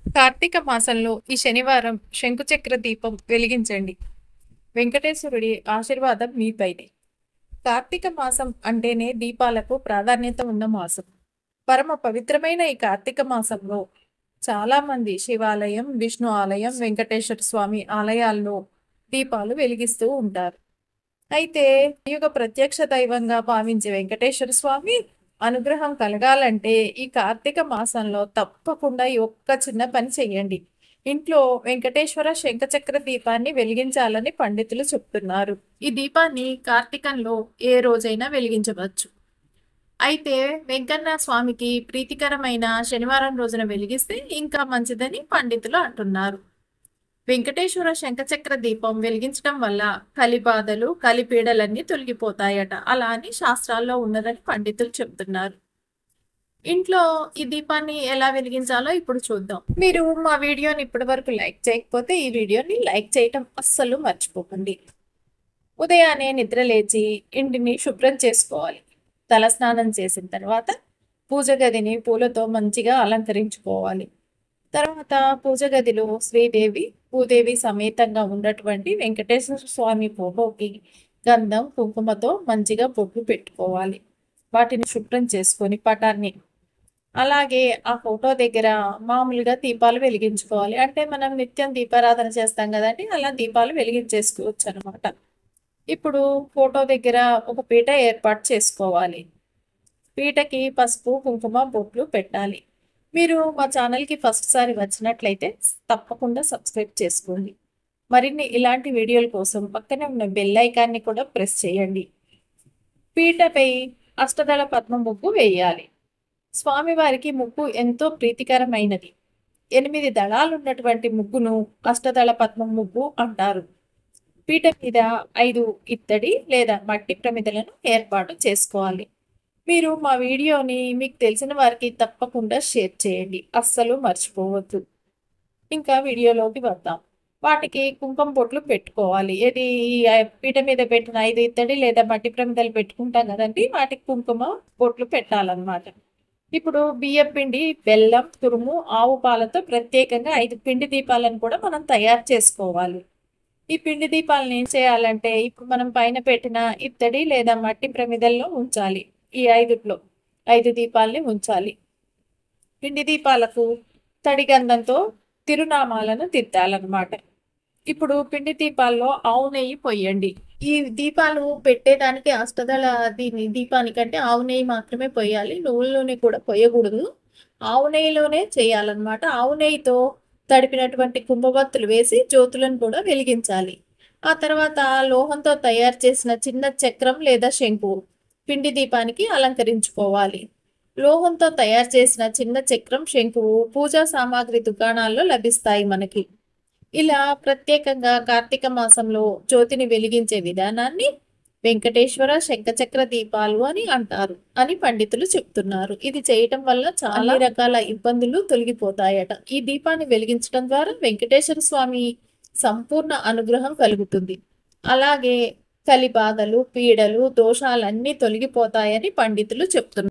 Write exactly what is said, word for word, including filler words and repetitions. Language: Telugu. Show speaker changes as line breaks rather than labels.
కార్తీక మాసంలో ఈ శనివారం శంకుచక్ర దీపం వెలిగించండి. వెంకటేశ్వరుడి ఆశీర్వాదం మీపైనే. కార్తీక మాసం అంటేనే దీపాలకు ప్రాధాన్యత ఉన్న మాసం. పరమ పవిత్రమైన ఈ కార్తీక మాసంలో చాలా మంది శివాలయం, విష్ణు ఆలయం, వెంకటేశ్వర స్వామి ఆలయాల్లో దీపాలు వెలిగిస్తూ ఉంటారు. అయితే యుగ ప్రత్యక్ష దైవంగా భావించే వెంకటేశ్వర స్వామి అనుగ్రహం కలగాలంటే ఈ కార్తీక మాసంలో తప్పకుండా ఈ ఒక్క చిన్న పని చెయ్యండి. ఇంట్లో వెంకటేశ్వర శంఖచక్ర దీపాన్ని వెలిగించాలని పండితులు చెప్తున్నారు. ఈ దీపాన్ని కార్తీకంలో ఏ రోజైనా వెలిగించవచ్చు. అయితే వెంకన్న స్వామికి ప్రీతికరమైన శనివారం రోజున వెలిగిస్తే ఇంకా మంచిదని పండితులు అంటున్నారు. వెంకటేశ్వర శంఖచక్ర దీపం వెలిగించడం వల్ల కలిబాధలు కలిపీడలన్నీ తొలగిపోతాయట. అలా అని శాస్త్రాల్లో ఉన్నదని పండితులు చెప్తున్నారు. ఇంట్లో ఈ దీపాన్ని ఎలా వెలిగించాలో ఇప్పుడు చూద్దాం. మీరు మా వీడియోని ఇప్పటి వరకు లైక్ చేయకపోతే ఈ వీడియోని లైక్ చేయటం అస్సలు మర్చిపోకండి. ఉదయాన్నే నిద్ర లేచి ఇంటిని శుభ్రం చేసుకోవాలి. తలస్నానం చేసిన తర్వాత పూజ గదిని పూలతో మంచిగా అలంకరించుకోవాలి. తర్వాత పూజ గదిలో శ్రీదేవి భూదేవి సమేతంగా ఉన్నటువంటి వెంకటేశ్వర స్వామి ఫోటోకి గంధం కుంకుమతో మంచిగా బొట్టు పెట్టుకోవాలి. వాటిని శుభ్రం చేసుకొని పటాన్ని అలాగే ఆ ఫోటో దగ్గర మామూలుగా దీపాలు వెలిగించుకోవాలి. అంటే మనం నిత్యం దీపారాధన చేస్తాం కదండి, అలా దీపాలు వెలిగించేసుకోవచ్చు అనమాట. ఇప్పుడు ఫోటో దగ్గర ఒక పీట ఏర్పాటు చేసుకోవాలి. పీటకి పసుపు కుంకుమ బొట్లు పెట్టాలి. మీరు మా ఛానల్కి ఫస్ట్ సారి వచ్చినట్లయితే తప్పకుండా సబ్స్క్రైబ్ చేసుకోండి. మరిన్ని ఇలాంటి వీడియోల కోసం పక్కనే ఉన్న బెల్ ఐకాన్ని కూడా ప్రెస్ చేయండి. పీటపై అష్టదళ పద్మ ముగ్గు వేయాలి. స్వామివారికి ముగ్గు ఎంతో ప్రీతికరమైనది. ఎనిమిది దళాలు ఉన్నటువంటి ముగ్గును అష్టదళ పద్మ ముగ్గు అంటారు. పీట మీద ఐదు ఇత్తడి లేదా మట్టి ప్రమిదలను ఏర్పాటు చేసుకోవాలి. మీరు మా వీడియోని మీకు తెలిసిన వారికి తప్పకుండా షేర్ చేయండి, అస్సలు మర్చిపోవద్దు. ఇంకా వీడియోలోకి వద్దాం. వాటికి కుంకుమ బొట్లు పెట్టుకోవాలి. ఇది పీట మీద పెట్టిన ఐదు ఇత్తడి లేదా మట్టి ప్రమిదలు పెట్టుకుంటాం కదండి, వాటికి కుంకుమ బొట్లు పెట్టాలన్నమాట. ఇప్పుడు బియ్యం పిండి, బెల్లం, తురుము, ఆవు పాలతో ప్రత్యేకంగా ఐదు పిండి దీపాలను కూడా మనం తయారు చేసుకోవాలి. ఈ పిండి దీపాలను ఏం చేయాలంటే ఇప్పుడు మనం పైన పెట్టిన ఇత్తడి లేదా మట్టి ప్రమిదల్లో ఉంచాలి. ఈ ఐదుట్లో ఐదు దీపాలని ఉంచాలి. పిండి దీపాలకు తడి గంధంతో తిరునామాలను తిట్టాలన్నమాట. ఇప్పుడు పిండి దీపాల్లో ఆవు నెయ్యి పొయ్యండి. ఈ దీపాలు పెట్టేదానికి అష్టదళ దీని దీపానికంటే ఆవు నెయ్యి మాత్రమే పొయ్యాలి. నువ్వుల నూనె కూడా పొయ్యకూడదు. ఆవు నెయ్యిలోనే చేయాలన్నమాట. ఆవు నెయ్యితో తడిపినటువంటి కుంభవత్తులు వేసి జ్యోతులను కూడా వెలిగించాలి. ఆ తర్వాత లోహంతో తయారు చేసిన చిన్న చక్రం లేదా శంకు పిండి దీపానికి అలంకరించుకోవాలి. లోహంతో తయారు చేసిన చిన్న చక్రం, శంకువు పూజా సామాగ్రి దుకాణాల్లో లభిస్తాయి మనకి. ఇలా ప్రత్యేకంగా కార్తీక మాసంలో జ్యోతిని వెలిగించే విధానాన్ని వెంకటేశ్వర శంఖచక్ర దీపాలు అని అంటారు అని పండితులు చెప్తున్నారు. ఇది చేయటం వల్ల చాలా రకాల ఇబ్బందులు తొలగిపోతాయట. ఈ దీపాన్ని వెలిగించడం ద్వారా వెంకటేశ్వర స్వామి సంపూర్ణ అనుగ్రహం కలుగుతుంది. అలాగే కలి బాధలు, పీడలు, దోషాలన్నీ తొలగిపోతాయని పండితులు చెప్తున్నారు.